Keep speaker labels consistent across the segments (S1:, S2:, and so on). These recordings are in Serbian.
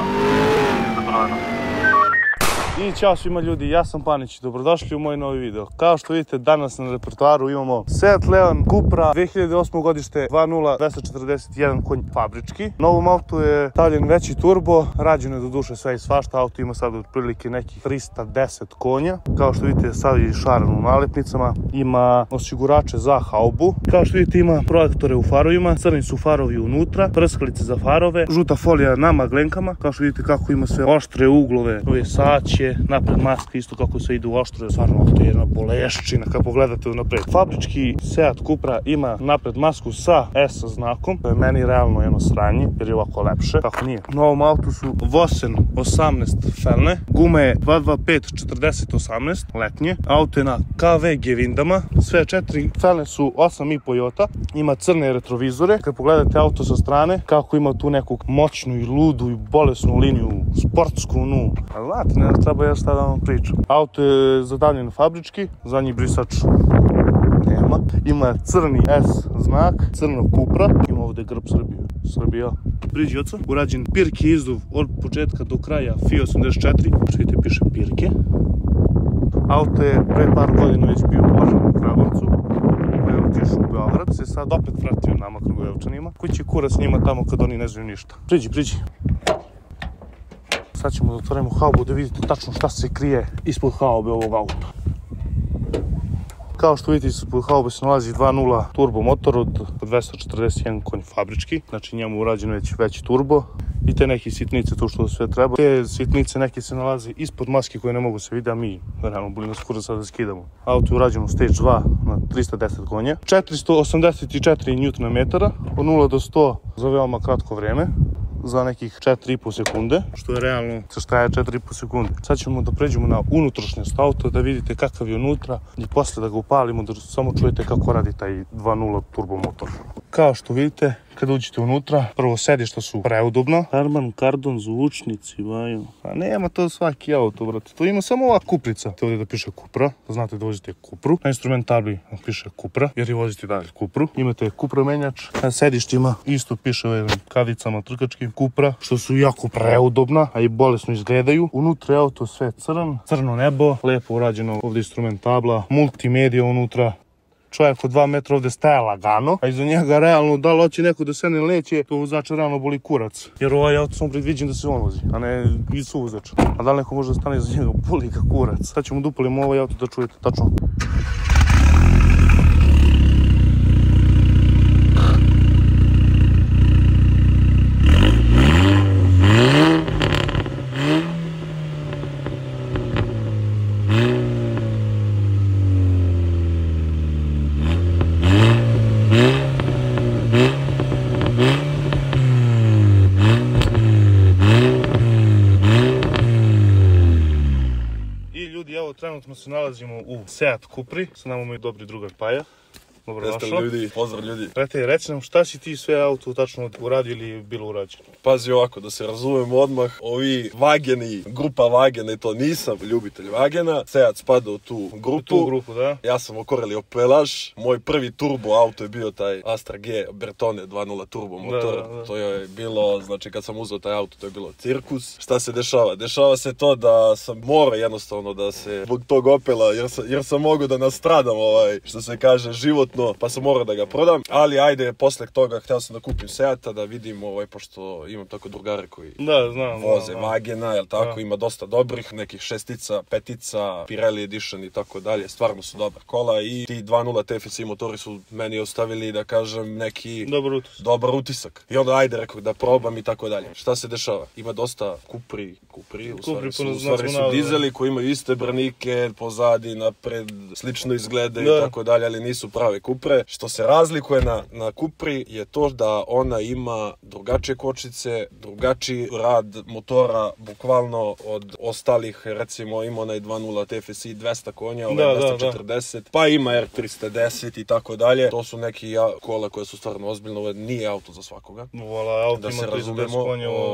S1: I ćao svima ljudi, ja sam Panić i dobrodošli u moj novi video. Kao što vidite, danas na repertoaru imamo Seat Leon Cupra 2008. godište 2.0 241 konj fabrički. Novom autu je stavljen veći turbo, rađeno je do duše sve i svašta. Auto ima sad otprilike nekih 310 konja. Kao što vidite, sad je šaran u nalepnicama. Ima osigurače za haubu. Kao što vidite, ima projektore u farovima, crni su farovi unutra, prskalice za farove, žuta folija na maglenkama. Kao što vidite kako ima sve oštre uglove, ove saće, napred maska isto kako se ide u oštro, stvarno auto je jedna boleščina kad pogledate unapred. Fabrički Seat Cupra ima napred masku sa S znakom, to je meni realno jedno sranje jer je ovako lepše, kako nije. Na ovom autu su Vossen 18 felne, gume 225 40-18 letnje, auto je na KV Gevindama, sve četiri felne su 8,5 Jota, ima crne retrovizore. Kad pogledate auto sa strane, kako ima tu neku moćnu i ludu i bolesnu liniju, sportsku nu, ali znate, ne treba ja šta da vam pričam. Auto je zadavljen fabrički, zadnji brisač nema. Ima crni S znak, crno Cupra, ima ovde grb Srbija. Priđi oca, urađen pirke izduv od početka do kraja FI 84, što vidite piše pirke. Auto je pre par godina već bio vožen u Kragujevcu, pa je otišao u Beograd, se sad opet vratio nama Kragujevčanima. Kući kurac njima tamo kad oni ne znaju ništa. Priđi. Sad ćemo da otvorimo haubu da vidite tačno šta se krije ispod haube ovog auta. Kao što vidite, ispod haube se nalazi 2.0 turbo motor od 241 konj fabrički, znači njemu urađen već veći turbo i te neke sitnice, to što sve treba. Te sitnice neke se nalaze ispod maske koje ne mogu se vidjeti, a mi realno boli nas kurac sad da skidamo. Auto je urađen u Stage 2 na 310 konja, 484 Nm, od 0 do 100 za veoma kratko vreme, za nekih 4,5 sekunde, što je realno sa šta je 4,5 sekunde. Sad ćemo da pređemo na unutrašnjost auta, da vidite kakav je unutra i posle da ga upalimo, da samo čujete kako radi taj 2.0 turbo motor. Kao što vidite, kada uđete unutra, prvo sedišta su preudobna. Harman Kardon, zvučnici, vaju. A nema to svaki auto, brate. To ima samo ova kuprica. Te ovdje da piše Cupra, da znate da vozite Cupru. Na instrumentabli piše Cupra, jer je vozite dalje Cupru. Imate Cupra menjač. Na sedištima isto piše ovim kadicama trkačkim Cupra, što su jako preudobna, a i bolesno izgledaju. Unutra je auto sve crno nebo, lepo urađeno ovdje instrumentabla, multimedija unutra. Čovjek od 2 metra ovdje staje lagano, a iza njega realno da li hoće neko da se ne leće, to vozača realno boli kurac. Jer ovaj auto sam predviđen da se on vozi, a ne i suvozač. A da li neko može da stane iza njega, boli ga kurac. Sad ćemo da upalimo ovaj auto da čujete tačno. Trenutno se nalazimo u Seat Cupri, sa nama moj dobri drugar Paja.
S2: Dobrodošao. Pozdrav ljudi.
S1: Brate, reci nam šta si ti sve auto tačno uradio ili je bilo urađeno?
S2: Pazi ovako, da se razumemo odmah, ovi Wageni, grupa Wagena, to nisam ljubitelj Wagena, Seat spada u tu grupu.
S1: Da.
S2: Ja sam okoreli opelaš, moj prvi turbo auto je bio taj Astra G Bertone 2.0 turbo motor. Da. To je bilo, znači kad sam uzeo taj auto, to je bilo cirkus. Šta se dešava? Dešava se to da sam morao jednostavno da se zbog tog Opela, jer sam mogao da nastradam što se kaže životno, pa sam morao da ga prodam, ali ajde, posle toga htio sam da kupim Seata, da vidim, pošto imam tako drugare koji voze Wagena, jel tako, ima dosta dobrih, nekih 6-ica, 5-ica, Pirelli Edition i tako dalje, stvarno su dobra kola i ti 2.0 TFSI motori su meni ostavili, da kažem, neki dobar utisak. I onda ajde, rekao da probam i tako dalje. Šta se dešava? Ima dosta Cupri, u stvari su dizeli koji imaju iste branike, pozadi, napred, slično izglede i tako dalje, ali nisu prave Cupre. Što se razlikuje na Cupri je to da ona ima drugačije kočnice, drugačiji rad motora, bukvalno od ostalih, recimo ima onaj 2.0 TFSI 200 konja, ovaj 240, pa ima R310 i tako dalje. To su neki kola koje su stvarno ozbiljno, ovo nije auto za svakoga. Da se razumemo,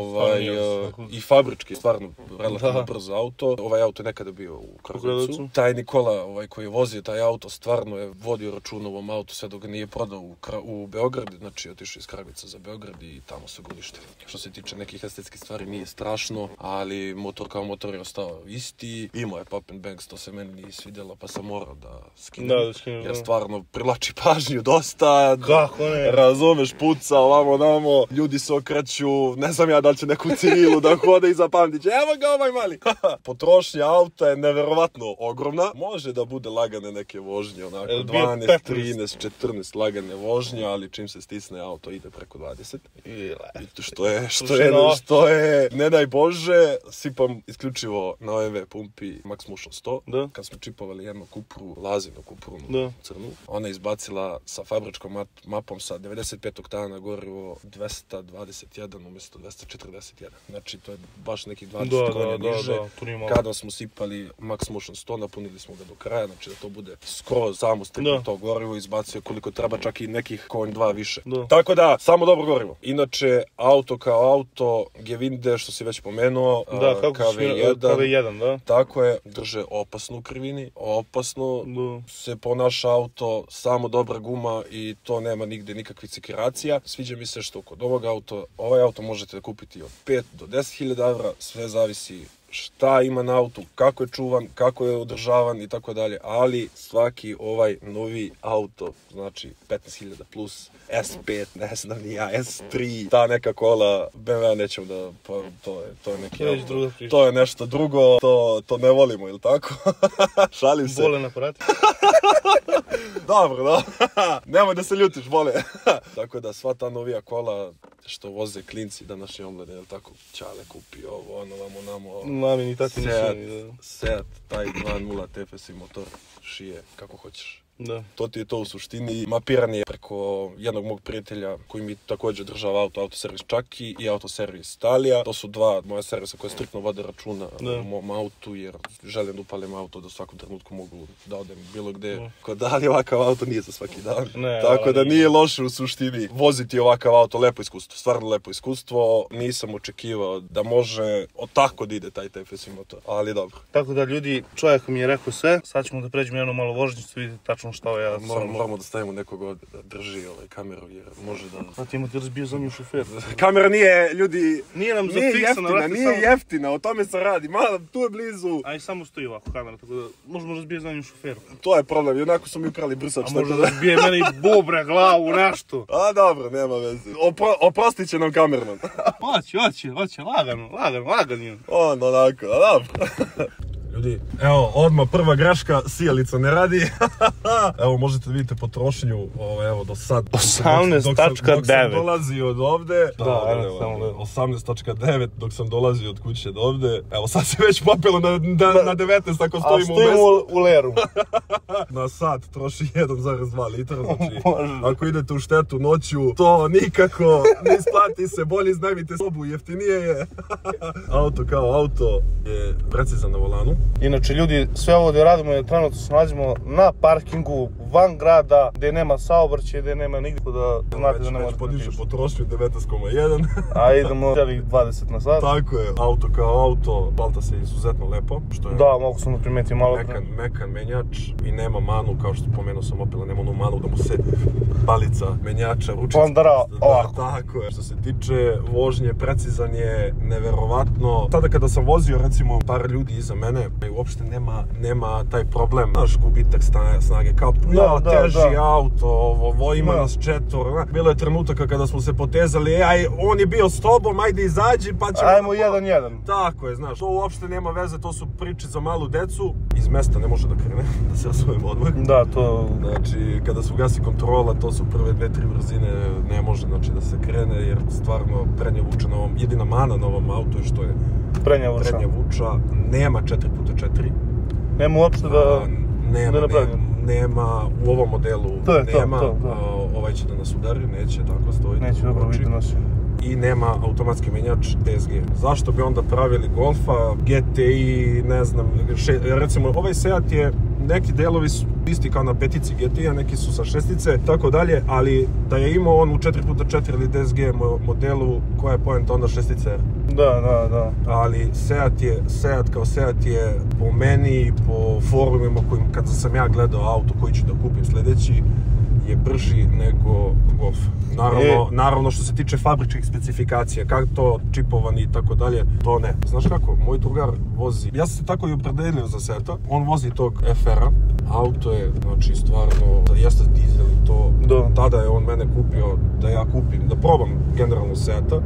S2: i fabrički, stvarno relativno brzo auto. Ovaj auto je nekada bio u Kragujevcu. Taj Nikola koji je vozio taj auto stvarno je vodio računa ovom autu sve dok ga nije prodao u Beograd, znači otišao iz Kragujevca za Beograd i tamo se godište. Što se tiče nekih estetskih stvari nije strašno, ali motor kao motor je ostao isti, imao je pop and bangs, to se meni nije svidjelo pa sam morao da skinem, jer stvarno privlači pažnju dosta.
S1: Kako ne?
S2: Razumeš, puca, ovamo namo, ljudi se okreću, ne znam ja da li će neku civilu da hode iza Pandića, evo ga ovaj mali. Potrošnja auta je neverovatno ogromna, može da bude lagane neke vožnje, onako 12, 13, 14 lagane vožnje, ali čim se stisne auto ide preko 20. I što je, ne daj Bože, sipam isključivo na OMV pumpi Max Motion 100. Da. Kad smo čipovali jednu Cupru, Lazinu Cupru crnu, ona je izbacila sa fabričkom mapom sa 95 oktana gorivo 221 umjesto 241. Znači to je baš nekih 20 konja niže. Kada smo sipali Max Motion 100, napunili smo ga do kraja, znači da to bude skroz samo stripno to gorivo, izbacio koliko treba, čak i nekih konj 2 više. Tako da, samo dobro gorivo. Inače, auto kao auto, Gevinde, što si već pomenuo, KV1, da. Tako je, drže opasno u krivini, opasno se ponaša auto, samo dobra guma i to nema nigde nikakvih sekiracija. Sviđa mi se što kod ovog auto, ovaj auto možete da kupiti od 5 do 10.000 evra, sve zavisi šta ima na autu, kako je čuvan, kako je održavan i tako dalje, ali svaki ovaj novi auto, znači 15.000 plus, S5, ne znam ni ja, S3, ta neka kola, BMW nećemo da, to je neki auto, to je nešto drugo, to ne volimo, ili tako? Šalim se.
S1: Bole na aparati.
S2: Dobro, da. Nemoj da se ljutiš, bole. Tako da sva ta novija kola što voze klinci današnje omlade, jel tako, Ćale kupi ovo, ono, vamo, namo,
S1: mami, ni tati nisu.
S2: Seat, taj 2.0 TFSI motor, šije, kako hoćeš.
S1: Da.
S2: To ti je to u suštini. Mapiran je preko jednog mog prijatelja koji mi također održava autoservis Čaki i autoservis Italija. To su dva moja servisa koje striktno vode računa u mom autu, jer želim da upalim auto da u svakom trenutku mogu da odem bilo gde. Ali ovakav auto nije za svaki dan. Tako da nije loše u suštini voziti ovakav auto, lepo iskustvo, stvarno lepo iskustvo. Nisam očekivao da može od tako da ide taj TFSI motor, ali dobro.
S1: Tako da ljudi, čovjek mi je rekao sve, sad ćemo da pređemo jednu malo vožnjicu, vidite tačno šta ja
S2: moramo da stavimo nekog ovdje da drži kameru, jer može da...
S1: A ti imate razbio zadnju šofer.
S2: Kamera nije, ljudi...
S1: Nije nam zafiksana, vrati,
S2: nije jeftina, o tome se radi. Malo, tu je blizu.
S1: A i samo stoji ovako kamera, tako da možemo razbije zadnju šoferu.
S2: To je problem, jednako su mi ukrali brsač.
S1: A možda razbije mene i bubre, glavu, nešto.
S2: A dobro, nema veze. Oprostit će nam kamerman.
S1: Hoće, lagano.
S2: Onako, a dobro. Ljudi, evo, odmah prva greška, sijalica ne radi. Evo, možete vidjeti potrošnju, evo, do sad.
S1: 18.9.
S2: Dok sam dolazio od ovde. 18.9 dok sam dolazio od kuće do ovde. Evo, sad se već popilo na 19 ako stojimo u mestu. A
S1: stojimo u leru.
S2: Na sat troši 1,2 litra, znači, ako idete u štetu noću, to nikako ne isplati se, bolje iznajmite sobu, jeftinije je. Auto kao auto je precizan na volanu.
S1: Inače ljudi, sve ovo da radimo je trenutno se nalazimo na parkingu van grada gdje nema saobraćaja, gdje nema nigdje, da znate da nema...
S2: Već podiže potrošnju 19,1.
S1: A idemo celih 20 na sat.
S2: Tako je, auto kao auto, balta se izuzetno lepo. Što je
S1: mogu sam da primetim malo.
S2: Mekan menjač i nema manu, kao što pomenuo sam Opela, nema onu manu da mu se palica menjača, ručica.
S1: Pondara ovako.
S2: Tako je. Što se tiče vožnje, precizan je, neverovatno. Sada kada sam vozio recimo par ljudi iza mene, uopšte nema taj problem, naš gubitak snage, kao teži auto, ovo ima nas četvor, bilo je trenutaka kada smo se potezali, on je bio s tobom, ajde izađi, pa ćemo...
S1: Ajmo 1-1.
S2: Tako je, znaš, to uopšte nema veze, to su priče za malu decu, iz mesta ne može da krene, da se razumemo odmah.
S1: Da, to...
S2: Znači, kada se ugasi kontrola, to su prve 2-3 brzine, ne može, znači, da se krene, jer stvarno prednja vuča na ovom, jedina mana na ovom autu je što je prednja vuča, nema 4x4.
S1: Nema uopšte da
S2: nema u ovom modelu, nema, ovaj će da nas udari, neće, tako stoji.
S1: Neće, dobro, vidi nas.
S2: I nema automatski menjač DSG. Zašto bi onda pravili Golfa, GTI, ne znam, recimo ovaj Seat je, neki delovi su isti kao na petici GTI-a, neki su sa šestice, tako dalje, ali da je imao on u 4x4 ili DSG modelu, koja je poenta onda šestice?
S1: Da.
S2: Ali Seat kao Seat je po meni, po forumima kada sam ja gledao auto koji ću da kupim sljedeći, je brži nego Golf. Naravno što se tiče fabričkih specifikacija, kako to čipovani i tako dalje, to ne. Znaš kako, moj drugar vozi, ja sam se tako i opredelio za Seata, on vozi tog FR-a, auto je, znači, stvarno, jeste dizel i to, tada je on mene kupio da ja kupim, da probam generalno Seata.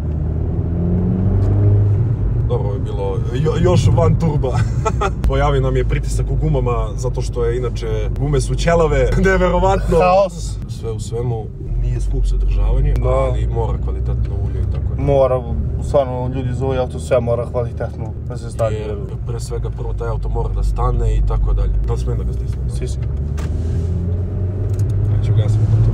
S2: Dobro je bilo još van turba. Pojavi nam je pritisak u gumama, zato što je inače gume su ćelave, neverovatno.
S1: Haos.
S2: Sve u svemu nije skup sadržavanje, ali mora kvalitetno ulje i tako da.
S1: Mora, stvarno, ljudi za ovaj auto sve mora kvalitetno da se stane.
S2: Pre svega prvo taj auto mora da stane i tako dalje. Da li smijem da ga stisnem?
S1: Si.
S2: Neću gasiti motor.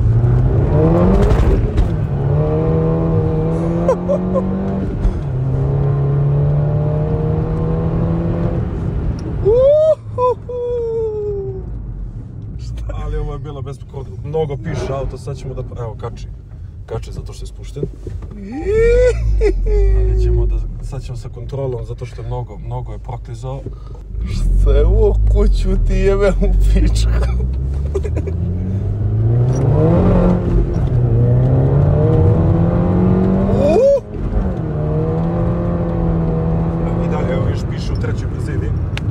S2: Ali ovo je bilo bez mnogo piše auto, sad ćemo da, evo, kači zato što je spušten. Ali sad ćemo sa kontrolom zato što je mnogo je proklizao.
S1: Šta je ovo, kuću ti jebe u pičku.
S2: I dalje, evo viš piše u trećoj brzini.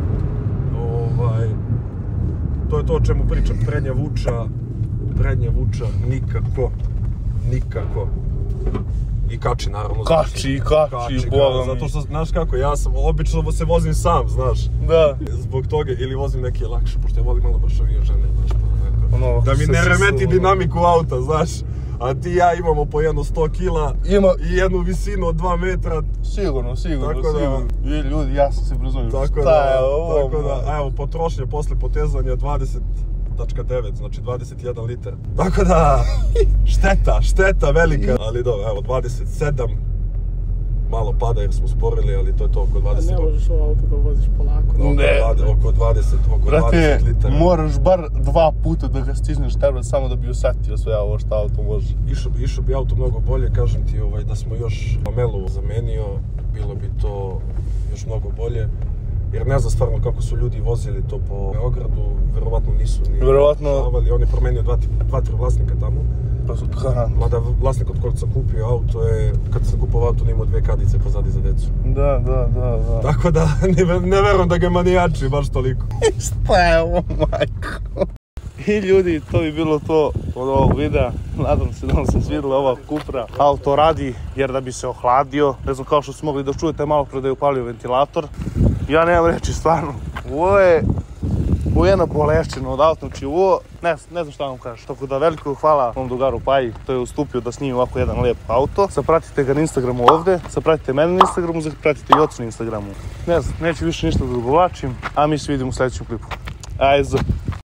S2: To je to o čemu pričam, prednja vuča, nikako. I kači, naravno.
S1: Kači, boga mi.
S2: Zato što, znaš kako, ja sam, obično se vozim sam, znaš.
S1: Da.
S2: Zbog toga, ili vozim neke lakše, pošto ja volim malo bršavije žene, znaš, pa nekako. Da mi ne remeti dinamiku auta, znaš. A ti i ja imamo po jedno 100 kila i jednu visinu od 2 metra.
S1: Sigurno. I ljudi, ja sam se brzovio.
S2: Tako da, evo, potrošnja posle potezanja 20.9, znači 21 litar. Tako da, šteta velika. Ali dobro, evo, 27. Malo pada jer smo sporili, ali to je to oko 20.
S3: Ne možeš ovo auto da voziš polako.
S2: Oko 20 litara.
S1: Moraš bar 2 puta da ga stižneš tebe samo da bi osetio sve ovo što auto može.
S2: Išao bi auto mnogo bolje, kažem ti, da smo još lamelu zamenio, bilo bi to još mnogo bolje. Jer ne znam stvarno kako su ljudi vozili to po Beogradu, verovatno nisu ni dešavali. On je promenio 2-3 vlasnika tamo.
S1: Pa su garant.
S2: Mada vlasnik od kojeg sam kupio auto je, kad sam kupovao auto, imao 2 kadice pozadi za decu.
S1: Da.
S2: Tako da, ne verujem da ga manijači baš toliko.
S1: Šta je ovo, majko? I ljudi, to bi bilo to od ovog videa. Nadam se da vam se svidjela ova Cupra. Auto radi jer da bi se ohladio. Ne znam, kao što su mogli da čujete malo pre da je upalio ventilator. Ja nemam reći, stvarno. Ovo je jedna bolešćina od auta, znači ovo, ne znam šta vam kažeš. Tako da veliko hvala mom drugaru Paji, to je ustupio da snimi ovako jedan lep auto. Zapratite ga na Instagramu ovde, zapratite mene na Instagramu, zapratite i ocu na Instagramu. Ne znam, neću više ništa da odgovlačim, a mi se vidimo u sljedećem klipu. Ajde.